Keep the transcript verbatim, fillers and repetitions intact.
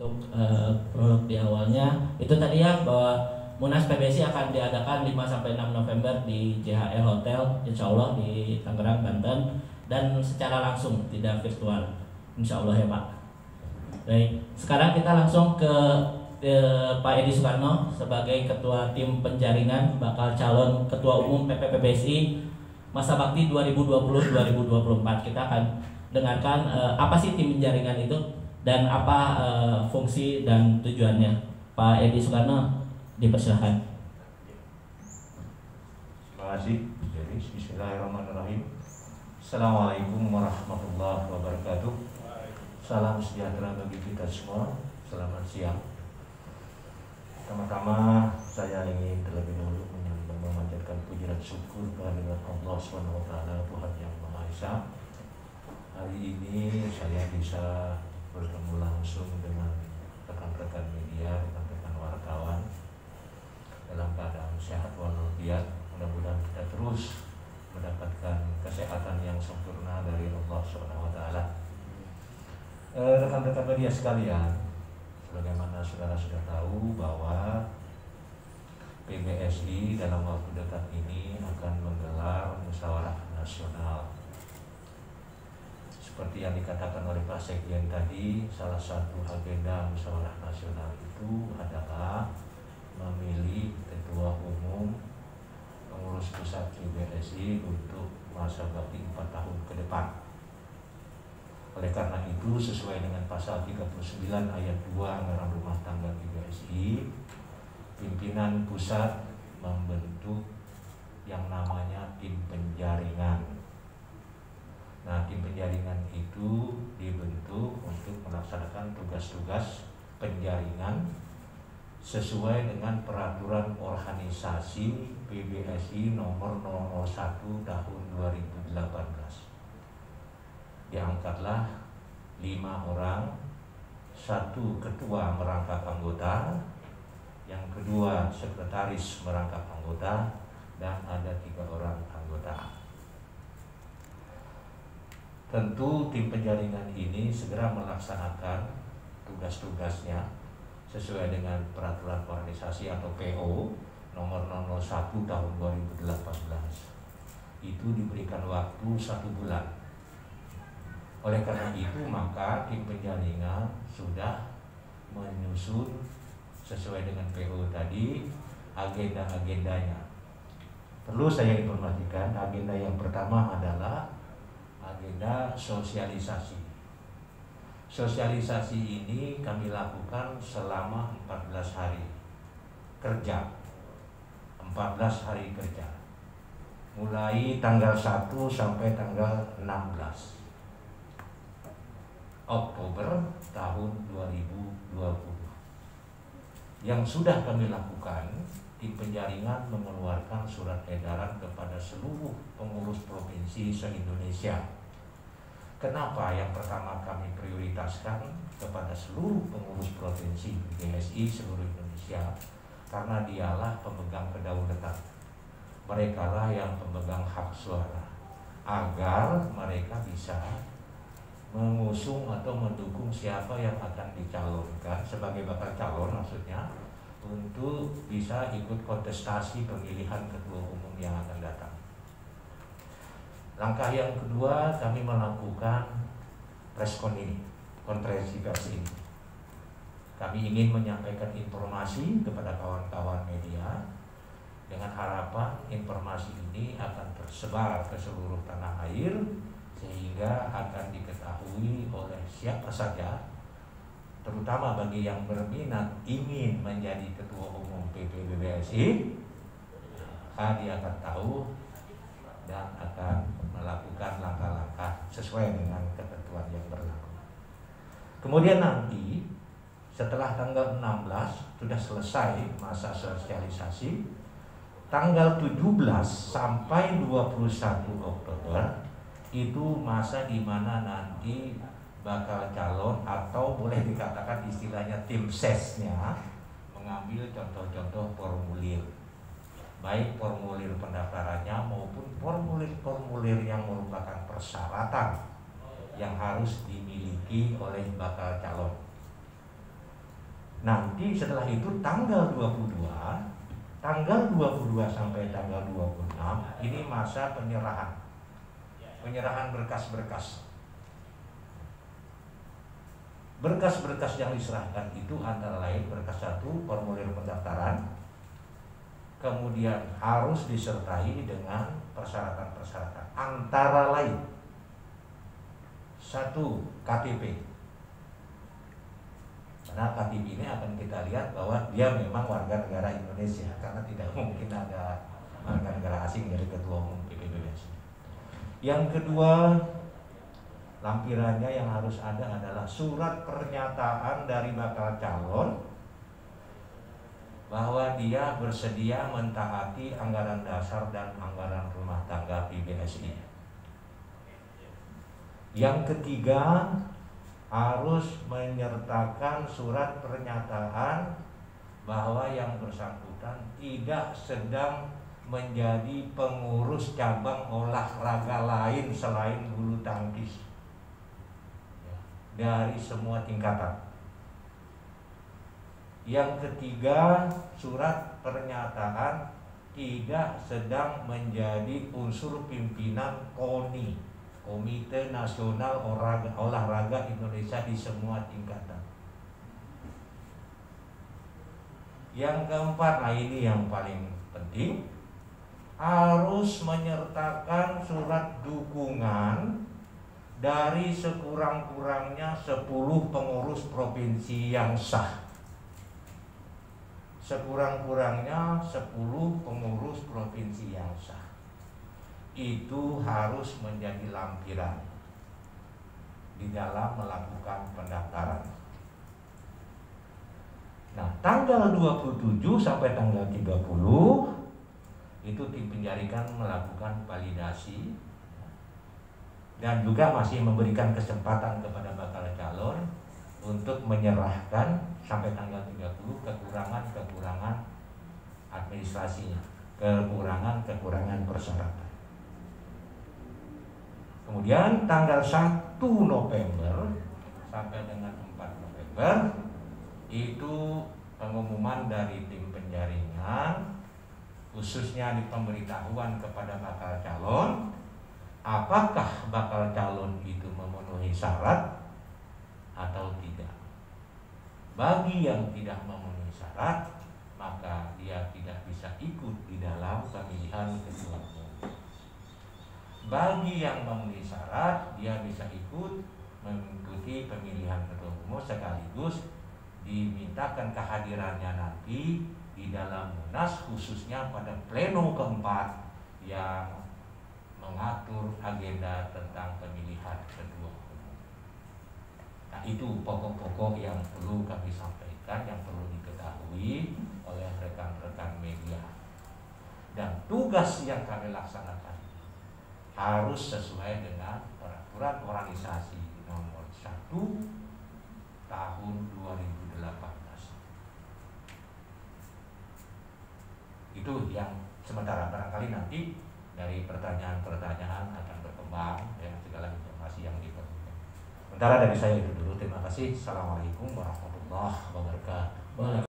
untuk uh, prolog di awalnya itu tadi ya bahwa Munas P B S I akan diadakan lima sampai enam November di J H L Hotel Insya Allah di Tangerang, Banten, dan secara langsung tidak virtual Insya Allah ya Pak. Baik, sekarang kita langsung ke eh, Pak Edi Soekarno sebagai Ketua Tim Penjaringan bakal calon Ketua Umum P P P B S I masa bakti dua ribu dua puluh sampai dua ribu dua puluh empat. Kita akan dengarkan eh, apa sih tim penjaringan itu dan apa eh, fungsi dan tujuannya. Pak Edi Soekarno, dipersilahkan. Terima kasih. Jadi bismillahirrahmanirrahim. Assalamualaikum warahmatullahi wabarakatuh. Salam sejahtera bagi kita semua. Selamat siang. Pertama-tama saya ingin terlebih dahulu memanjatkan puji dan syukur kehadirat Allah subhanahu wa taala, Tuhan yang Maha Esa. Hari ini saya bisa bertemu langsung dengan rekan-rekan media, rekan-rekan wartawan dalam keadaan sehat walafiat. Mudah-mudahan kita terus mendapatkan kesehatan yang sempurna dari Allah subhanahu wa taala. Eh, rekan-rekan media sekalian, sebagaimana saudara sudah tahu bahwa P B S I dalam waktu dekat ini akan menggelar musyawarah nasional. Seperti yang dikatakan oleh Pak Sekjen tadi, salah satu agenda musyawarah nasional itu adalah memilih ketua umum pengurus pusat P B S I untuk masa bakti empat tahun ke depan. Oleh karena itu, sesuai dengan pasal tiga puluh sembilan ayat dua Anggaran Rumah Tangga P B S I, pimpinan pusat membentuk yang namanya tim penjaringan. Nah, tim penjaringan itu dibentuk untuk melaksanakan tugas-tugas penjaringan sesuai dengan peraturan organisasi P B S I nomor nol nol satu tahun dua ribu delapan belas. Diangkatlah lima orang, satu ketua merangkap anggota, yang kedua sekretaris merangkap anggota, dan ada tiga orang anggota. Tentu tim penjaringan ini segera melaksanakan tugas-tugasnya sesuai dengan peraturan organisasi atau P O nomor nol nol satu tahun dua ribu delapan belas. Itu diberikan waktu satu bulan. Oleh karena itu maka tim penjaringan sudah menyusun sesuai dengan P O tadi agenda-agendanya. Perlu saya informasikan, agenda yang pertama adalah agenda sosialisasi. Sosialisasi ini kami lakukan selama empat belas hari kerja. empat belas hari kerja. Mulai tanggal satu sampai tanggal enam belas Oktober tahun dua ribu dua puluh. Yang sudah kami lakukan, tim penjaringan mengeluarkan surat edaran kepada seluruh pengurus provinsi se-Indonesia. Kenapa yang pertama kami prioritaskan kepada seluruh pengurus provinsi P B S I seluruh Indonesia? Karena dialah pemegang kedaulatan. Mereka lah yang pemegang hak suara. Agar mereka bisa mengusung atau mendukung siapa yang akan dicalonkan sebagai bakal calon maksudnya, untuk bisa ikut kontestasi pemilihan ketua umum yang akan datang. Langkah yang kedua, kami melakukan preskon ini, konferensi pers ini. Kami ingin menyampaikan informasi kepada kawan-kawan media dengan harapan informasi ini akan tersebar ke seluruh tanah air sehingga akan diketahui oleh siapa saja, terutama bagi yang berminat ingin menjadi ketua umum P P P B S I, dia akan tahu dan akan melakukan langkah-langkah sesuai dengan ketentuan yang berlaku. Kemudian nanti setelah tanggal enam belas sudah selesai masa sosialisasi, tanggal tujuh belas sampai dua puluh satu Oktober itu masa di mana nanti bakal calon atau boleh dikatakan istilahnya tim sesnya mengambil contoh-contoh formulir, baik formulir pendaftarannya maupun formulir-formulir yang merupakan persyaratan yang harus dimiliki oleh bakal calon. Nanti setelah itu tanggal dua puluh dua, tanggal dua puluh dua sampai tanggal dua puluh enam ini masa penyerahan. Penyerahan berkas-berkas. Berkas-berkas yang diserahkan itu antara lain berkas satu, formulir pendaftaran, kemudian harus disertai dengan persyaratan-persyaratan antara lain satu, K T P. Karena K T P ini akan kita lihat bahwa dia memang warga negara Indonesia, karena tidak mungkin ada warga negara asing dari ketua umum P P B S. Yang kedua, lampirannya yang harus ada adalah surat pernyataan dari bakal calon bahwa dia bersedia mentaati anggaran dasar dan anggaran rumah tangga P B S I. Yang ketiga, harus menyertakan surat pernyataan bahwa yang bersangkutan tidak sedang menjadi pengurus cabang olahraga lain selain bulu tangkis dari semua tingkatan. Yang ketiga, surat pernyataan tidak sedang menjadi unsur pimpinan K O N I, Komite Nasional Olahraga, Olahraga Indonesia, di semua tingkatan. Yang keempat, nah ini yang paling penting, harus menyertakan surat dukungan dari sekurang-kurangnya sepuluh pengurus provinsi yang sah. Sekurang-kurangnya sepuluh pengurus provinsi yang sah. Itu harus menjadi lampiran di dalam melakukan pendaftaran. Nah, tanggal dua puluh tujuh sampai tanggal tiga puluh itu tim penjaringan melakukan validasi dan juga masih memberikan kesempatan kepada bakal calon untuk menyerahkan sampai tanggal tiga puluh kekurangan-kekurangan administrasinya, kekurangan-kekurangan persyaratan. Kemudian tanggal satu November sampai dengan empat November itu pengumuman dari tim penjaringan, khususnya di pemberitahuan kepada bakal calon, apakah bakal calon itu memenuhi syarat atau tidak. Bagi yang tidak memenuhi syarat, maka dia tidak bisa ikut di dalam pemilihan ketua umum. Bagi yang memenuhi syarat, dia bisa ikut mengikuti pemilihan ketua umum sekaligus dimintakan kehadirannya nanti di dalam Munas, khususnya pada pleno keempat yang mengatur agenda tentang pemilihan ketua umum. Nah, itu pokok-pokok yang perlu kami sampaikan, yang perlu diketahui oleh rekan-rekan media. Dan tugas yang kami laksanakan harus sesuai dengan peraturan organisasi nomor satu tahun dua ribu delapan belas. Itu yang sementara, barangkali nanti dari pertanyaan-pertanyaan akan berkembang ya, segala informasi yang diperlukan. Sementara dari saya itu dulu, terima kasih. Assalamualaikum warahmatullahi wabarakatuh.